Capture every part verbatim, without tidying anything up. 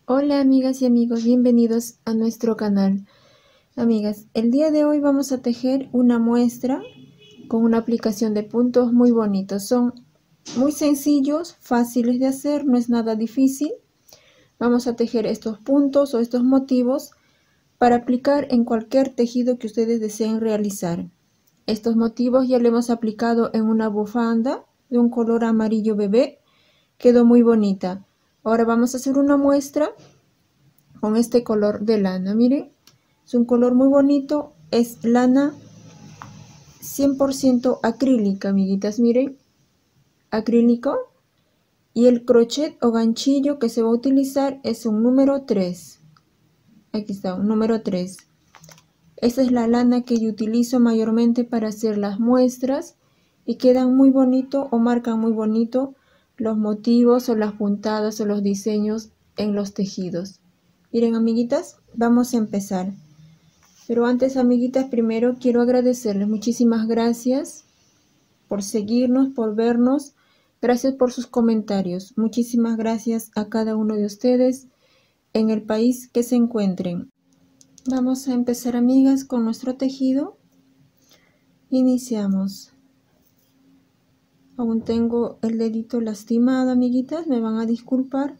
Hola amigas y amigos, bienvenidos a nuestro canal. Amigas, el día de hoy vamos a tejer una muestra con una aplicación de puntos muy bonitos. Son muy sencillos, fáciles de hacer, no es nada difícil. Vamos a tejer estos puntos o estos motivos para aplicar en cualquier tejido que ustedes deseen realizar. Estos motivos ya lo hemos aplicado en una bufanda de un color amarillo bebé. Quedó muy bonita. Ahora vamos a hacer una muestra con este color de lana. Miren, es un color muy bonito, es lana cien por ciento acrílica, amiguitas. Miren, acrílico, y el crochet o ganchillo que se va a utilizar es un número tres. Aquí está, un número tres. Esta es la lana que yo utilizo mayormente para hacer las muestras y quedan muy bonito o marcan muy bonito los motivos o las puntadas o los diseños en los tejidos. Miren, amiguitas, vamos a empezar. Pero antes, amiguitas, primero quiero agradecerles. Muchísimas gracias por seguirnos, por vernos. Gracias por sus comentarios. Muchísimas gracias a cada uno de ustedes en el país que se encuentren. Vamos a empezar, amigas, con nuestro tejido. Iniciamos. Aún tengo el dedito lastimado, amiguitas. Me van a disculpar.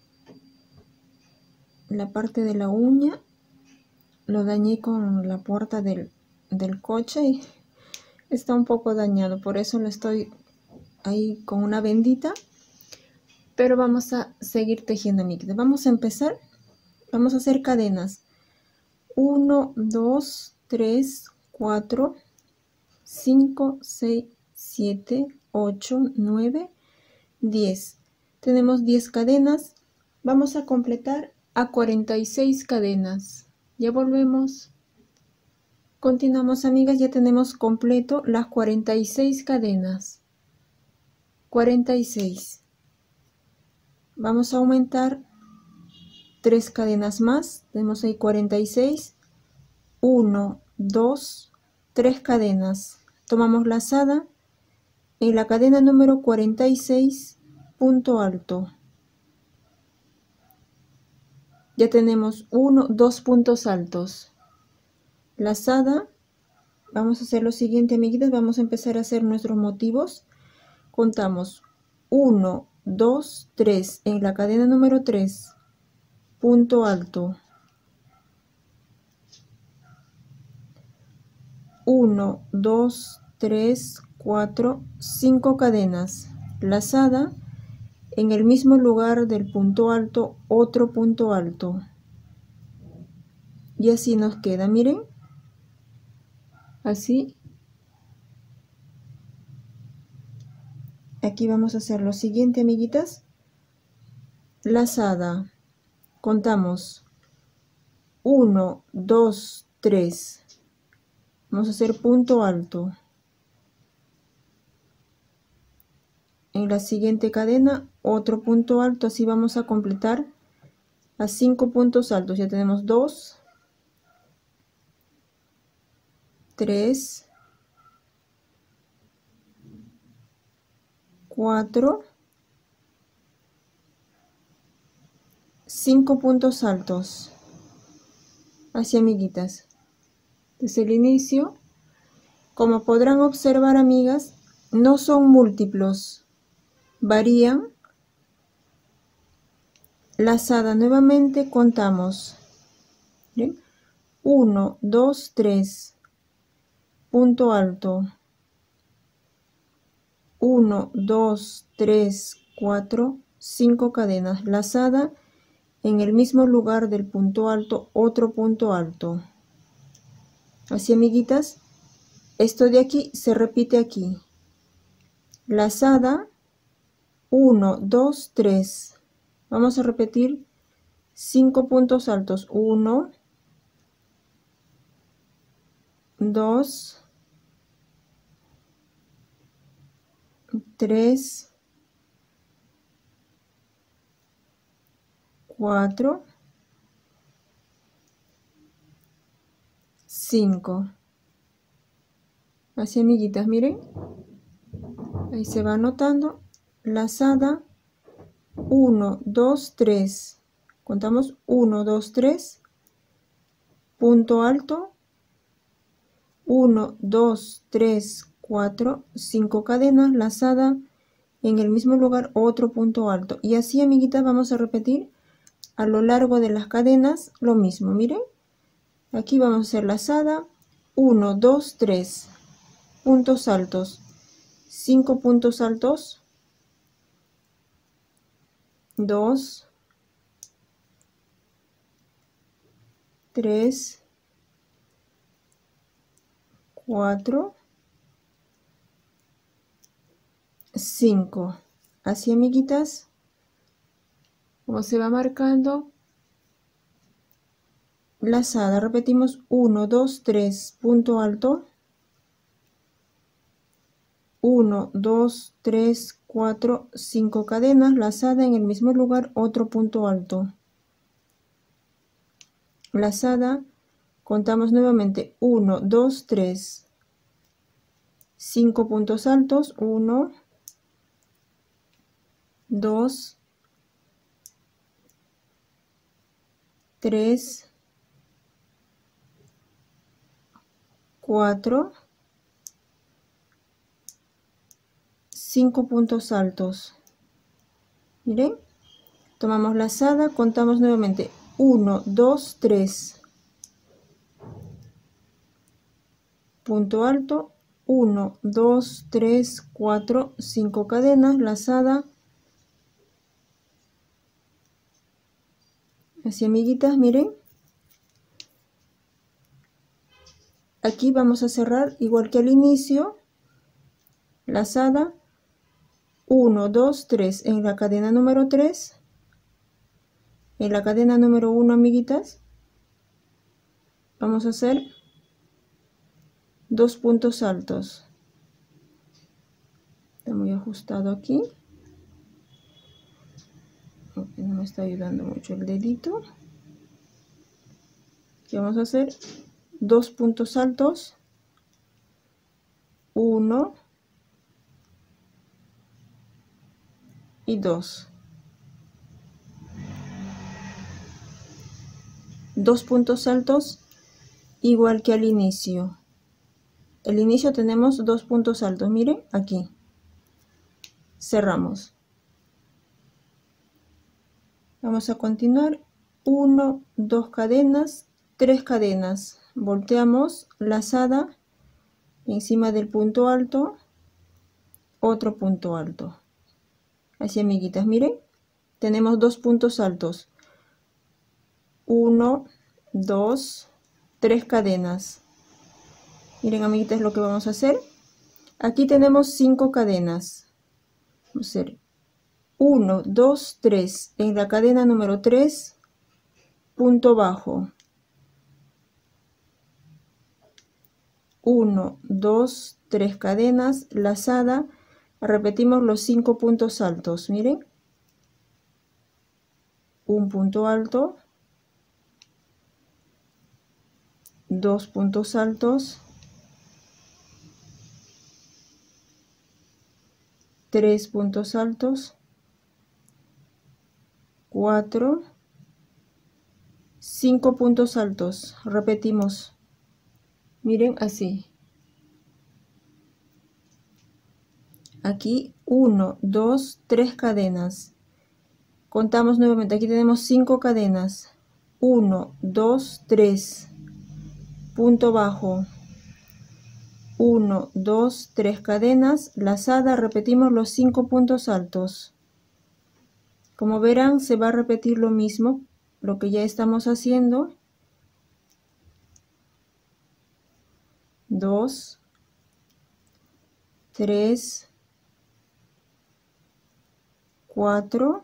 La parte de la uña lo dañé con la puerta del, del coche y está un poco dañado, por eso lo estoy ahí con una bendita. Pero vamos a seguir tejiendo, amiguitas. Vamos a empezar. Vamos a hacer cadenas. uno, dos, tres, cuatro, cinco, seis, siete, ocho, nueve, diez. Tenemos diez cadenas. Vamos a completar a cuarenta y seis cadenas. Ya volvemos. Continuamos, amigas, ya tenemos completo las cuarenta y seis cadenas. cuarenta y seis. Vamos a aumentar tres cadenas más. Tenemos ahí cuarenta y seis. uno, dos, tres cadenas. Tomamos lazada en la cadena número cuarenta y seis, punto alto. Ya tenemos uno, dos puntos altos. Lazada. Vamos a hacer lo siguiente, amiguitas. Vamos a empezar a hacer nuestros motivos. Contamos uno, dos, tres en la cadena número tres, punto alto. uno, dos, tres, cuatro, cinco cadenas. Lazada en el mismo lugar del punto alto, otro punto alto. Y así nos queda, miren. Así. Aquí vamos a hacer lo siguiente, amiguitas. Lazada. Contamos uno, dos, tres. Vamos a hacer punto alto. En la siguiente cadena, otro punto alto. Así vamos a completar a cinco puntos altos. Ya tenemos dos, tres, cuatro, cinco puntos altos. Así, amiguitas. Desde el inicio, como podrán observar, amigas, no son múltiplos, varían. Lazada nuevamente, contamos uno, dos, tres, punto alto, uno, dos, tres, cuatro, cinco cadenas. Lazada en el mismo lugar del punto alto, otro punto alto. Así, amiguitas, esto de aquí se repite aquí. Lazada uno, dos, tres. Vamos a repetir cinco puntos altos. uno, dos, tres, cuatro, cinco. Así, amiguitas, miren. Ahí se va anotando. Lazada uno, dos, tres. Contamos uno, dos, tres, punto alto, uno, dos, tres, cuatro, cinco cadenas, lazada, en el mismo lugar otro punto alto. Y así, amiguitas, vamos a repetir a lo largo de las cadenas lo mismo. Miren, aquí vamos a hacer lazada, uno, dos, tres, puntos altos, cinco puntos altos, dos, tres, cuatro, cinco. Así, amiguitas, como se va marcando lazada, repetimos uno, dos, tres, punto alto, uno, dos, tres, cuatro, cinco cadenas, lazada, en el mismo lugar otro punto alto, lazada, contamos nuevamente uno, dos, tres, cinco puntos altos, uno, dos, tres, cuatro, cinco puntos altos. Miren, tomamos lazada, contamos nuevamente uno, dos, tres, punto alto, uno, dos, tres, cuatro, cinco cadenas, lazada. Así, amiguitas, miren. Aquí vamos a cerrar igual que al inicio, lazada, uno, dos, tres en la cadena número tres, en la cadena número uno, amiguitas, vamos a hacer dos puntos altos. Está muy ajustado aquí, porque no me está ayudando mucho el dedito. Aquí vamos a hacer dos puntos altos, uno y dos, dos puntos altos igual que al inicio. El inicio tenemos dos puntos altos, miren aquí, cerramos. Vamos a continuar, uno, dos cadenas, tres cadenas, volteamos, lazada, encima del punto alto, otro punto alto. Así, amiguitas, miren, tenemos dos puntos altos, uno, dos, tres cadenas. Miren, amiguitas, lo que vamos a hacer. Aquí tenemos cinco cadenas. Vamos a hacer uno, dos, tres. En la cadena número tres, punto bajo. uno, dos, tres cadenas, lazada. Repetimos los cinco puntos altos. Miren. Un punto alto. Dos puntos altos. Tres puntos altos, cuatro, cinco puntos altos. Repetimos, miren así. Aquí uno, dos, tres cadenas. Contamos nuevamente, aquí tenemos cinco cadenas. uno, dos, tres, punto bajo. uno, dos, tres cadenas, lazada, repetimos los cinco puntos altos. Como verán, se va a repetir lo mismo, lo que ya estamos haciendo. dos, tres, cuatro,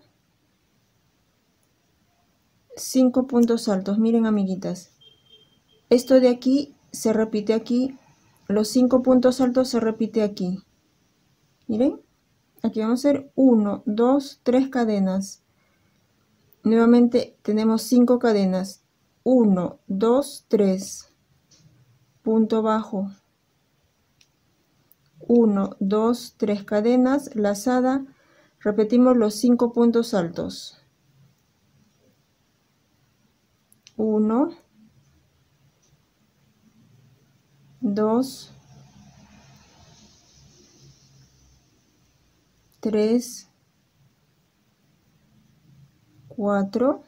cinco puntos altos. Miren, amiguitas, esto de aquí se repite aquí. Los cinco puntos altos se repite aquí. Miren, aquí vamos a hacer uno, dos, tres cadenas. Nuevamente tenemos cinco cadenas. uno, dos, tres. Punto bajo. uno, dos, tres cadenas, lazada. Repetimos los cinco puntos altos. uno, dos, tres, cuatro,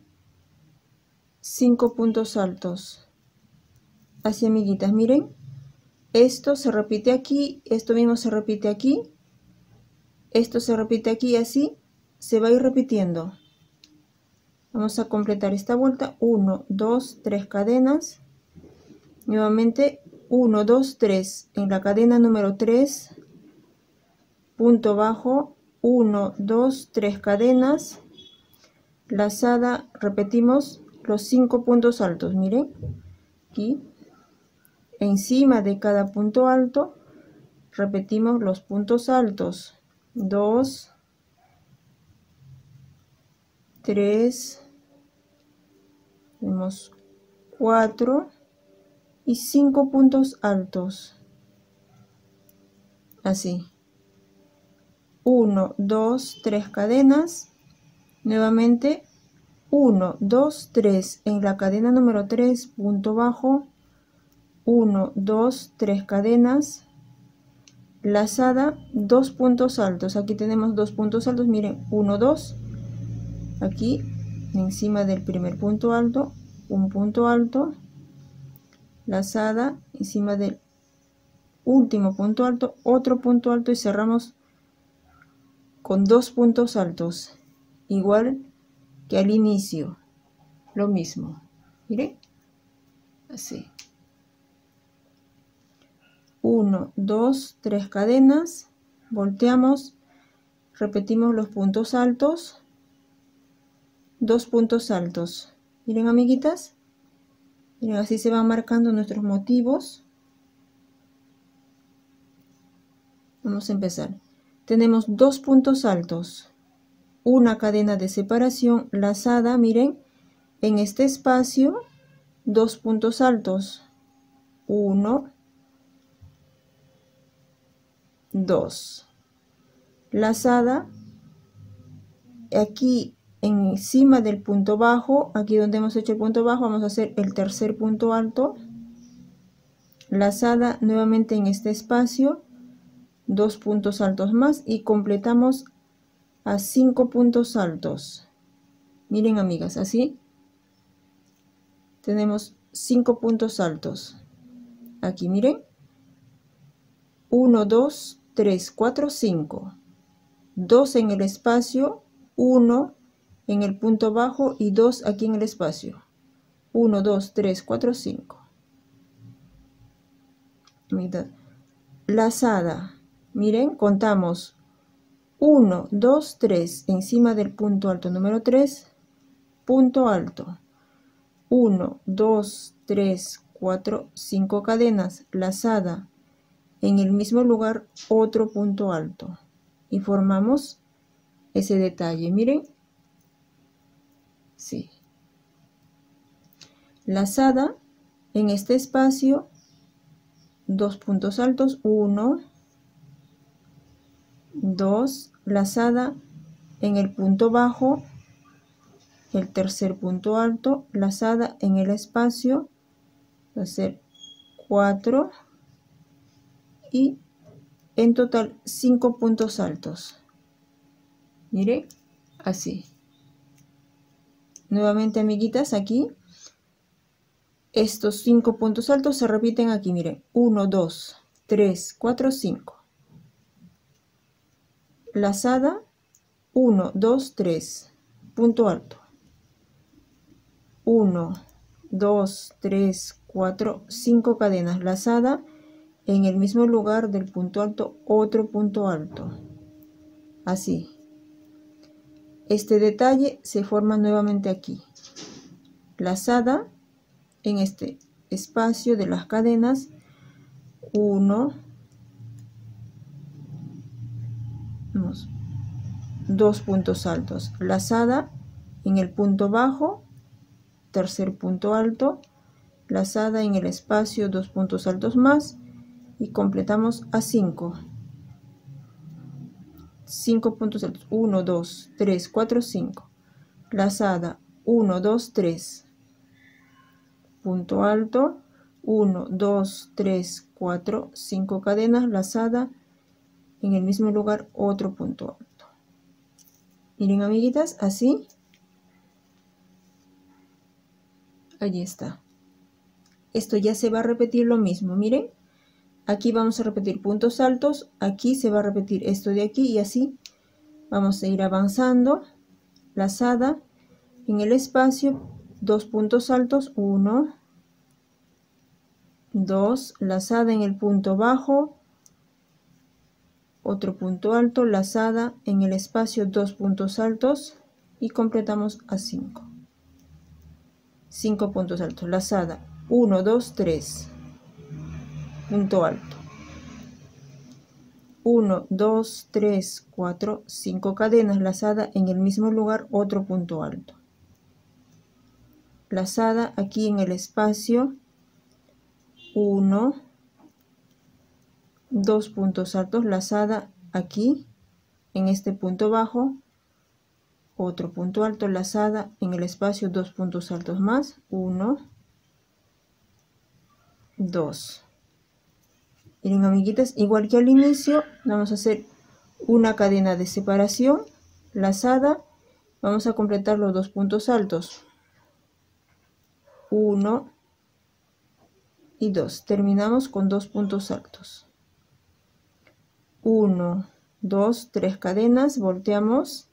cinco puntos altos. Así, amiguitas, miren, esto se repite aquí, esto mismo se repite aquí, esto se repite aquí, así se va a ir repitiendo. Vamos a completar esta vuelta, uno, dos, tres cadenas, nuevamente uno, dos, tres, en la cadena número tres, punto bajo, uno, dos, tres cadenas, lazada, repetimos los cinco puntos altos, miren, aquí, encima de cada punto alto, repetimos los puntos altos, dos, tres, tenemos cuatro y cinco puntos altos, así, uno, dos, tres cadenas, nuevamente uno, dos, tres, en la cadena número tres, punto bajo, uno, dos, tres cadenas, lazada, dos puntos altos, aquí tenemos dos puntos altos, miren, uno, dos, aquí encima del primer punto alto, un punto alto, lazada, encima del último punto alto, otro punto alto y cerramos con dos puntos altos, igual que al inicio, lo mismo, miren, así, uno, dos, tres cadenas, volteamos, repetimos los puntos altos, dos puntos altos, miren, amiguitas, miren, así se van marcando nuestros motivos. Vamos a empezar. Tenemos dos puntos altos, una cadena de separación lazada, miren, en este espacio, dos puntos altos, uno, dos, lazada, aquí encima del punto bajo, aquí donde hemos hecho el punto bajo, vamos a hacer el tercer punto alto, lazada nuevamente en este espacio, dos puntos altos más y completamos a cinco puntos altos. Miren, amigas, así tenemos cinco puntos altos. Aquí miren, uno, dos, tres, cuatro, cinco, dos en el espacio, uno en el punto bajo y dos aquí en el espacio, uno, dos, tres, cuatro, cinco. Lazada, miren, contamos uno, dos, tres, encima del punto alto número tres, punto alto, uno, dos, tres, cuatro, cinco cadenas, lazada, en el mismo lugar otro punto alto y formamos ese detalle, miren, sí, lazada en este espacio, dos puntos altos, uno, dos, lazada en el punto bajo, el tercer punto alto, lazada en el espacio, va a ser cuatro y en total cinco puntos altos. Miren, así. Nuevamente, amiguitas, aquí estos cinco puntos altos se repiten aquí, miren, uno, dos, tres, cuatro, cinco. Lazada, uno, dos, tres, punto alto, uno, dos, tres, cuatro, cinco cadenas, lazada en el mismo lugar del punto alto, otro punto alto, así. Este detalle se forma nuevamente aquí, lazada en este espacio de las cadenas, uno, dos puntos altos, lazada en el punto bajo, tercer punto alto, lazada en el espacio, dos puntos altos más y completamos a cinco. cinco puntos altos, uno, dos, tres, cuatro, cinco. Lazada, uno, dos, tres. punto alto, uno, dos, tres, cuatro, cinco cadenas, lazada, en el mismo lugar otro punto alto. Miren, amiguitas, así. Allí está. Esto ya se va a repetir lo mismo, miren. Aquí vamos a repetir puntos altos, aquí se va a repetir esto de aquí y así vamos a ir avanzando. Lazada, en el espacio, dos puntos altos, uno, dos, lazada en el punto bajo, otro punto alto, lazada en el espacio, dos puntos altos y completamos a cinco. cinco puntos altos, lazada, uno, dos, tres, punto alto. uno, dos, tres, cuatro, cinco cadenas, lazada en el mismo lugar, otro punto alto. Lazada aquí en el espacio, uno, dos puntos altos, lazada aquí en este punto bajo, otro punto alto, lazada en el espacio, dos puntos altos más, uno, dos. Miren, amiguitas, igual que al inicio, vamos a hacer una cadena de separación, lazada, vamos a completar los dos puntos altos, uno y dos. Terminamos con dos puntos altos, uno, dos, tres cadenas, volteamos,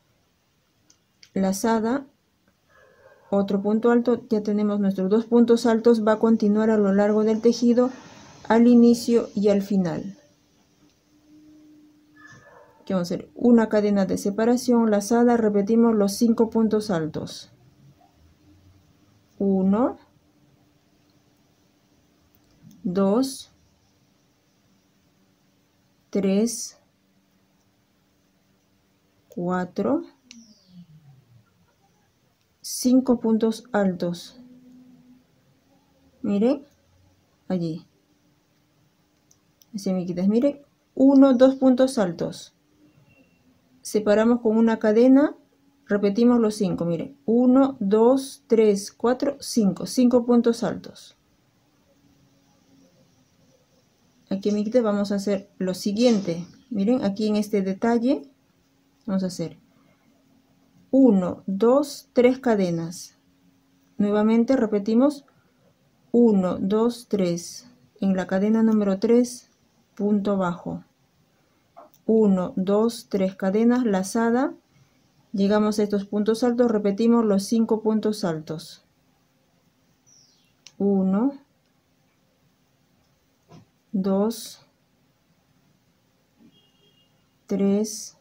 lazada, otro punto alto, ya tenemos nuestros dos puntos altos, va a continuar a lo largo del tejido, al inicio y al final. Aquí vamos a hacer una cadena de separación, lazada, repetimos los cinco puntos altos, uno, dos, tres, cuatro, cinco puntos altos. Miren, allí. Así, amiguitas, miren, uno, dos puntos altos. Separamos con una cadena, repetimos los cinco, miren, uno, dos, tres, cuatro, cinco, cinco puntos altos. Aquí, amiguitas, vamos a hacer lo siguiente. Miren, aquí en este detalle, vamos a hacer uno, dos, tres cadenas. Nuevamente repetimos uno, dos, tres. En la cadena número tres, punto bajo. uno, dos, tres cadenas, lazada. Llegamos a estos puntos altos, repetimos los cinco puntos altos. uno, dos, tres,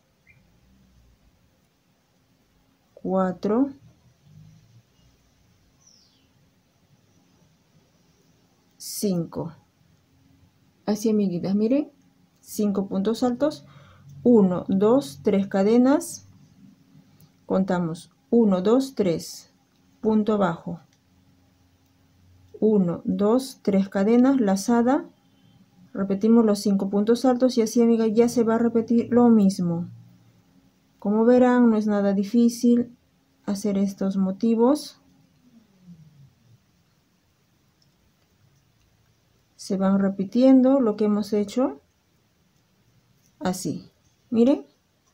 cuatro, cinco. Así, amiguitas, miren, cinco puntos altos, uno, dos, tres cadenas, contamos uno, dos, tres, punto bajo, uno, dos, tres cadenas, lazada, repetimos los cinco puntos altos y así, amigas, ya se va a repetir lo mismo. Como verán, no es nada difícil hacer estos motivos. Se van repitiendo lo que hemos hecho. Así. Miren.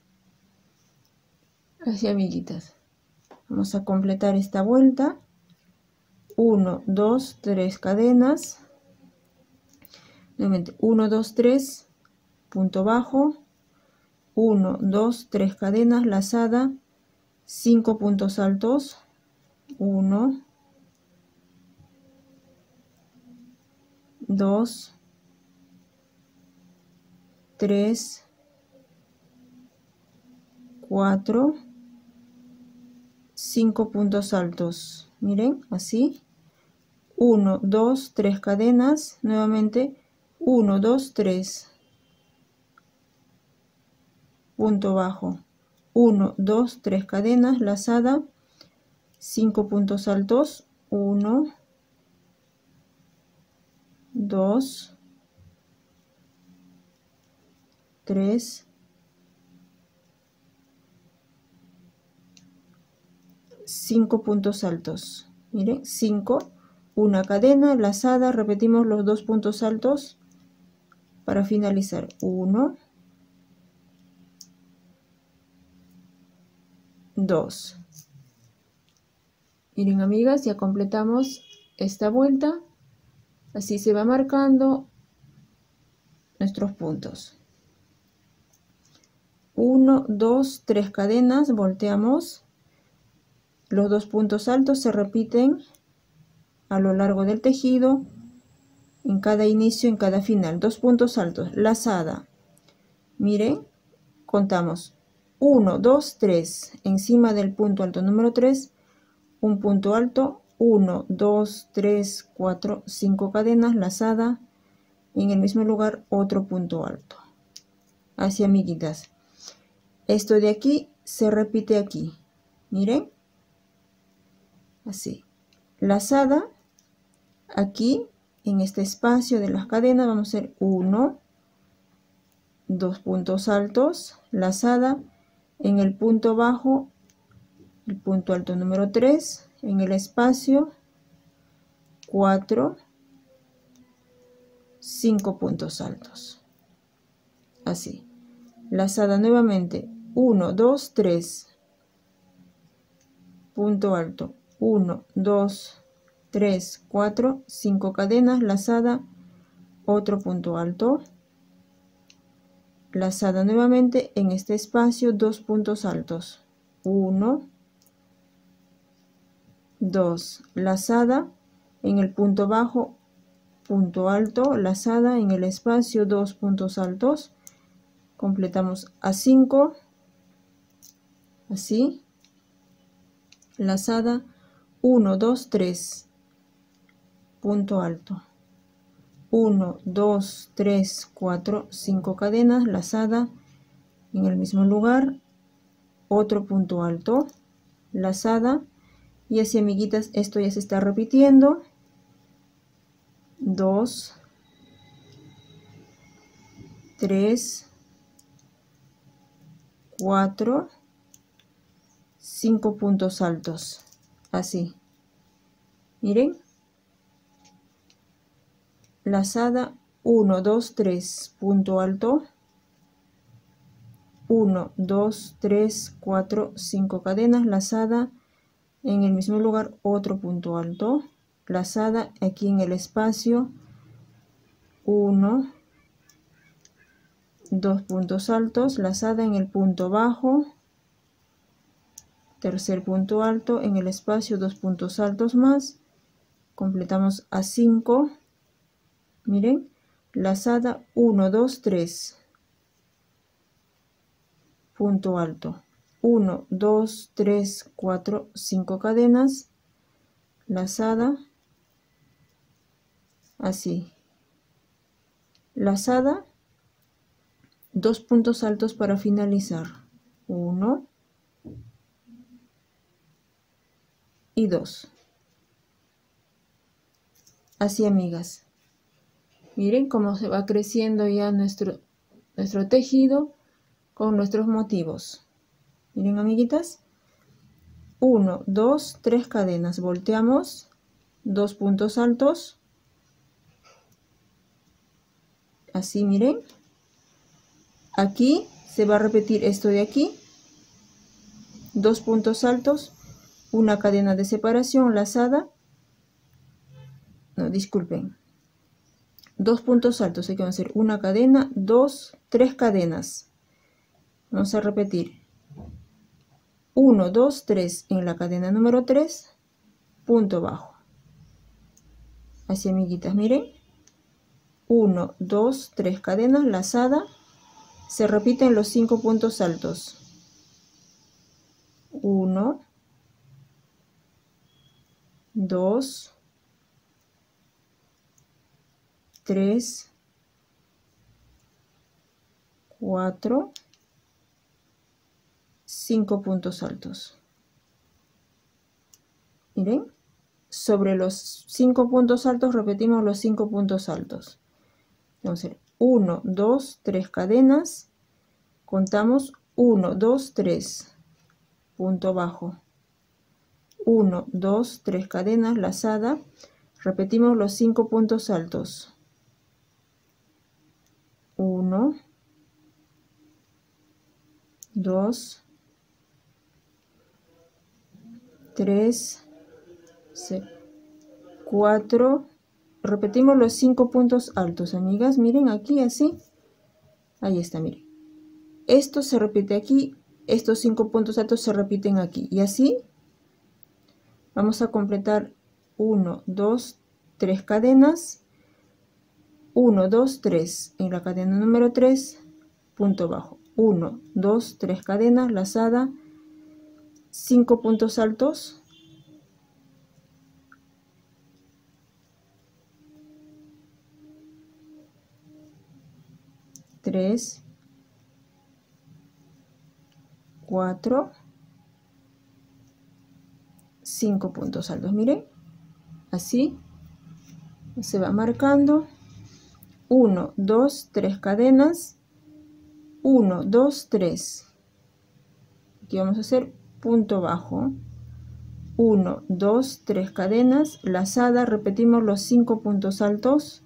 Así, amiguitas. Vamos a completar esta vuelta. uno, dos, tres cadenas. Nuevamente, uno, dos, tres, punto bajo. uno, dos, tres cadenas, lazada. cinco puntos altos. uno, dos, tres, cuatro, cinco puntos altos. Miren, así. uno, dos, tres cadenas. Nuevamente, uno, dos, tres. Punto bajo. uno, dos, tres cadenas, lazada. cinco puntos altos. uno, dos, tres, cinco puntos altos. Miren, cinco, una cadena, lazada, repetimos los dos puntos altos para finalizar. uno, dos. Miren, amigas, ya completamos esta vuelta. Así se va marcando nuestros puntos. uno, dos, tres cadenas, volteamos. Los dos puntos altos se repiten a lo largo del tejido, en cada inicio, en cada final. Dos puntos altos, lazada. Miren, contamos uno, dos, tres. Encima del punto alto número tres, un punto alto, uno, dos, tres, cuatro, cinco cadenas, lazada. En el mismo lugar, otro punto alto. Así, amiguitas. Esto de aquí se repite aquí. Miren. Así. Lazada. Aquí, en este espacio de las cadenas, vamos a hacer uno, dos puntos altos, lazada. En el punto bajo, el punto alto número tres, en el espacio, cuatro, cinco puntos altos. Así. Lazada nuevamente, uno, dos, tres, punto alto, uno, dos, tres, cuatro, cinco cadenas, lazada, otro punto alto, lazada nuevamente en este espacio, dos puntos altos, uno, dos, lazada en el punto bajo, punto alto, lazada en el espacio, dos puntos altos, completamos a cinco, así, lazada, uno, dos, tres, punto alto, uno, dos, tres, cuatro, cinco cadenas, lazada en el mismo lugar, otro punto alto, lazada, y así, amiguitas, esto ya se está repitiendo, dos, tres, cuatro, cinco puntos altos, así, miren, lazada, uno, dos, tres, punto alto, uno, dos, tres, cuatro, cinco cadenas, lazada en el mismo lugar, otro punto alto, lazada aquí en el espacio, uno, dos puntos altos, lazada en el punto bajo, tercer punto alto en el espacio, dos puntos altos más, completamos a cinco, miren, lazada, uno, dos, tres, punto alto, uno, dos, tres, cuatro, cinco cadenas, lazada, así, lazada, dos puntos altos para finalizar, uno y dos, así, amigas. Miren cómo se va creciendo ya nuestro, nuestro tejido con nuestros motivos. Miren, amiguitas, uno, dos, tres cadenas, volteamos, dos puntos altos, así, miren, aquí se va a repetir esto de aquí, dos puntos altos, una cadena de separación lazada, no, disculpen, dos puntos altos, hay que hacer una cadena, dos, tres cadenas, vamos a repetir, uno, dos, tres en la cadena número tres, punto bajo, así, amiguitas, miren, uno, dos, tres cadenas, lazada, se repiten los cinco puntos altos, uno, dos, tres, cuatro, cinco puntos altos. Miren, sobre los cinco puntos altos repetimos los cinco puntos altos. Entonces, uno, dos, tres cadenas, contamos uno, dos, tres, punto bajo, uno, dos, tres cadenas, lazada, Repetimos los cinco puntos altos. uno, dos, tres, cuatro. Repetimos los cinco puntos altos, amigas. Miren aquí así. Ahí está, miren. Esto se repite aquí. Estos cinco puntos altos se repiten aquí. Y así vamos a completar uno, dos, tres cadenas. uno, dos, tres. En la cadena número tres, punto bajo. uno, dos, tres cadenas, lazada, cinco puntos altos. tres, cuatro, cinco puntos altos. Miren, así se va marcando. uno, dos, tres cadenas. uno, dos, tres. Aquí vamos a hacer punto bajo. uno, dos, tres cadenas, lazada, repetimos los cinco puntos altos.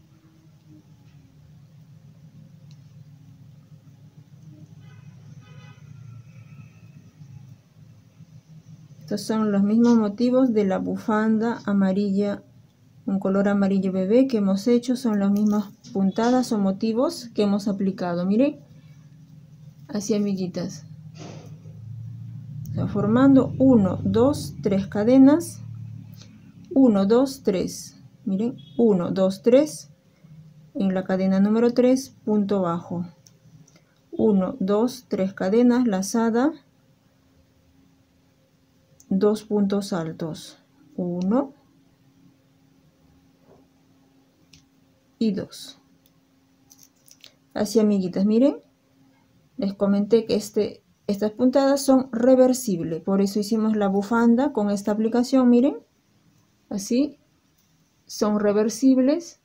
Estos son los mismos motivos de la bufanda amarilla, un color amarillo bebé que hemos hecho. Son las mismas puntadas o motivos que hemos aplicado. Miren, así, amiguitas. O sea, formando uno, dos, tres cadenas. uno, dos, tres. Miren, uno, dos, tres. En la cadena número tres, punto bajo. uno, dos, tres cadenas, lazada. Dos puntos altos. uno y dos. Así, amiguitas, miren. Les comenté que este, estas puntadas son reversibles. Por eso hicimos la bufanda con esta aplicación. Miren. Así. Son reversibles.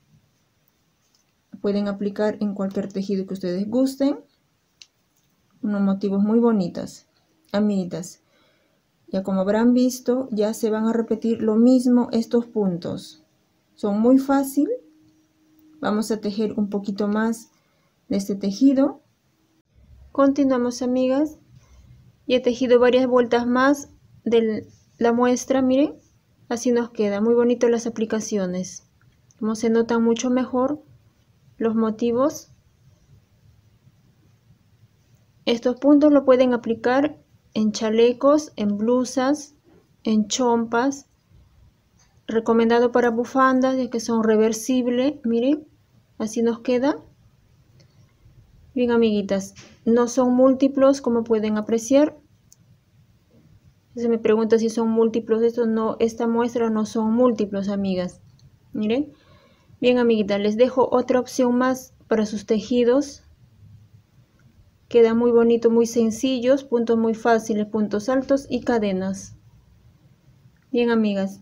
Pueden aplicar en cualquier tejido que ustedes gusten. Unos motivos muy bonitos, amiguitas. Ya como habrán visto, ya se van a repetir lo mismo estos puntos. Son muy fácil. Vamos a tejer un poquito más de este tejido. Continuamos, amigas. Y he tejido varias vueltas más de la muestra. Miren, así nos queda. Muy bonito las aplicaciones. Como se notan mucho mejor los motivos. Estos puntos lo pueden aplicar en chalecos, en blusas, en chompas. Recomendado para bufandas, ya que son reversibles. Miren, así nos queda. Bien, amiguitas, no son múltiplos, como pueden apreciar. Se me pregunta si son múltiplos. Esto no, esta muestra no son múltiplos, amigas. Miren. Bien, amiguitas, les dejo otra opción más para sus tejidos. Queda muy bonito, muy sencillos, puntos muy fáciles, puntos altos y cadenas. Bien, amigas.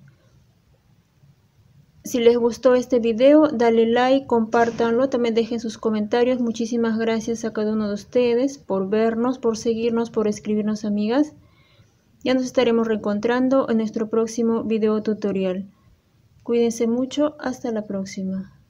Si les gustó este video, dale like, compártanlo, también dejen sus comentarios. Muchísimas gracias a cada uno de ustedes por vernos, por seguirnos, por escribirnos, amigas. Ya nos estaremos reencontrando en nuestro próximo video tutorial. Cuídense mucho, hasta la próxima.